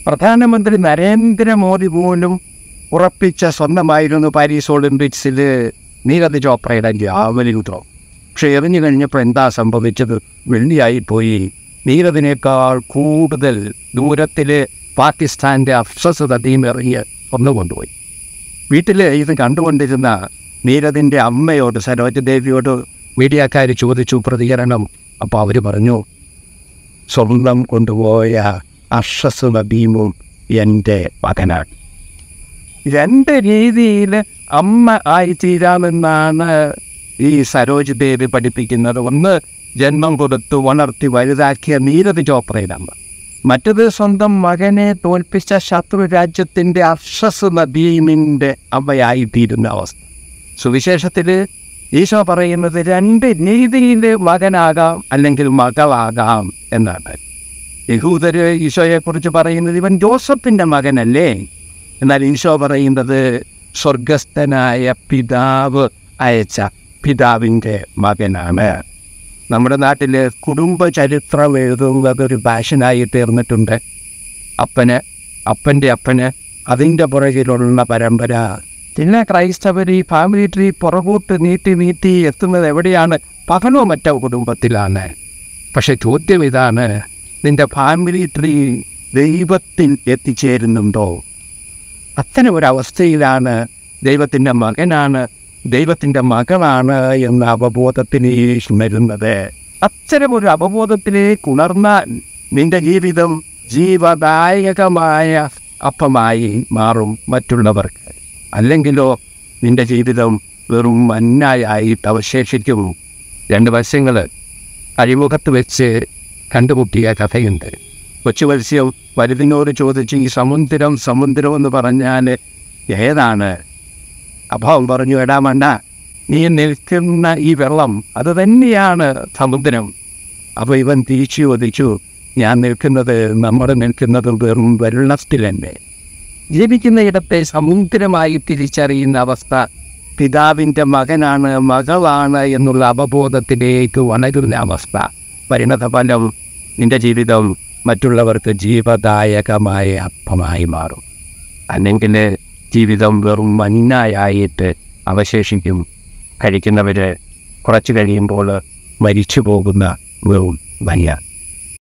പ്രധാനമന്ത്രി നരേന്ദ്രമോദി പോലും ഉറപ്പിച്ച സ്വന്തമായിരുന്നു പാരീസ് ഒളിമ്പിക്സിൽ നീരജ് ചോപ്രയുടെ ജാവലിൻ ത്രോ. പക്ഷെ എറിഞ്ഞു കഴിഞ്ഞപ്പോൾ എന്താ സംഭവിച്ചത്? വെള്ളിയായിപ്പോയി. നീരജിനേക്കാൾ കൂടുതൽ ദൂരത്തിൽ പാകിസ്ഥാൻ്റെ അഫ്സസ് നദീം എറിഞ്ഞ് കൊണ്ടുപോയി. വീട്ടിൽ ഇത് കണ്ടുകൊണ്ടിരുന്ന നീരജിൻ്റെ അമ്മയോട്, സരോജ ദേവിയോട് മീഡിയക്കാർ ചോദിച്ചു പ്രതികരണം. അപ്പോൾ അവർ പറഞ്ഞു, സ്വർണം കൊണ്ടുപോയ അഫ്സസ് നദീമും എൻ്റെ മകനാണ്. രണ്ട് രീതിയിൽ അമ്മ ആയിത്തീരാമെന്നാണ് ഈ സരോജ് ദേവി പഠിപ്പിക്കുന്നത്. ഒന്ന്, ജന്മം കൊടുത്തു വളർത്തി വലുതാക്കിയ നീരജ് ചോപ്രയുടെ അമ്മ. മറ്റത് സ്വന്തം മകനെ തോൽപ്പിച്ച ശത്രു രാജ്യത്തിൻ്റെ അഫ്സസ് നദീമിൻ്റെ അമ്മയായിത്തീരുന്ന അവസ്ഥ. സുവിശേഷത്തിൽ ഈശോ പറയുന്നത് രണ്ട് രീതിയിൽ മകനാകാം അല്ലെങ്കിൽ മകളാകാം എന്നാണ്. യഹൂദർ ഈശോയെക്കുറിച്ച് പറയുന്നത് ഇവൻ ജോസഫിൻ്റെ മകനല്ലേ. എന്നാൽ ഈശോ പറയുന്നത് സ്വർഗസ്ഥനായ പിതാവ് അയച്ച പിതാവിൻ്റെ മകനാണ്. നമ്മുടെ നാട്ടിൽ കുടുംബ ചരിത്രം എഴുതുന്നതൊരു പാഷനായി തീർന്നിട്ടുണ്ട്. അപ്പൻ്റെ അപ്പന് അതിൻ്റെ പുറകിലുള്ള പരമ്പര. പിന്നെ ക്രൈസ്തവർ ഈ ഫാമിലി ട്രീ പുറകോട്ട് നീട്ടി എത്തുന്നത് എവിടെയാണ്? പകലോ മറ്റോ കുടുംബത്തിലാണ്. പക്ഷെ ചോദ്യം ഇതാണ്, നിൻ്റെ ഫാമിലി ട്രീ ദൈവത്തിൽ എത്തിച്ചേരുന്നുണ്ടോ? അത്തരം ഒരവസ്ഥയിലാണ് ദൈവത്തിൻ്റെ മകനാണ്, ദൈവത്തിൻ്റെ മകളാണ് എന്ന അവബോധത്തിലേക്ക് വരുന്നത്. അത്തരമൊരു അവബോധത്തിലേക്ക് ഉണർന്നാൽ നിൻ്റെ ജീവിതം ജീവദായകമായ അപ്പമായി മാറും മറ്റുള്ളവർക്ക്. അല്ലെങ്കിലോ നിൻ്റെ ജീവിതം വെറും മന്നായിട്ട് അവശേഷിക്കും. രണ്ട് വശങ്ങൾ അഴിമുഖത്ത് വെച്ച് കണ്ടുമുട്ടിയ കഥയുണ്ട്. കൊച്ചു മത്സ്യം വലുതിനോട് ചോദിച്ച്, ഈ സമുദ്രം എന്ന് പറഞ്ഞാൽ ഏതാണ്? അപ്പോൾ പറഞ്ഞു, എടാ മണ്ട, നീ നിൽക്കുന്ന ഈ വെള്ളം അത് തന്നെയാണ് സമുദ്രം. അപ്പോൾ ഇവൻ തിരിച്ചു ചോദിച്ചു, നമ്മൾ നിൽക്കുന്നത് വെറും വെള്ളത്തിലല്ലേ. ജീവിക്കുന്ന ഇടത്തെ സമുദ്രമായി തിരിച്ചറിയുന്ന അവസ്ഥ പിതാവിൻ്റെ മകനാണ്, മകളാണ് എന്നുള്ള അവബോധത്തിലേക്ക് വളരുന്ന അവസ്ഥ. പരിണതഫലം നിൻ്റെ ജീവിതം മറ്റുള്ളവർക്ക് ജീവദായകമായ അപ്പമായി മാറും. അല്ലെങ്കിൽ ജീവിതം വെറും മഞ്ഞായിട്ട് അവശേഷിക്കും. കഴിക്കുന്നവർ കുറച്ച് കഴിയുമ്പോൾ മരിച്ചു പോകുന്ന വെറും മഞ്ഞ.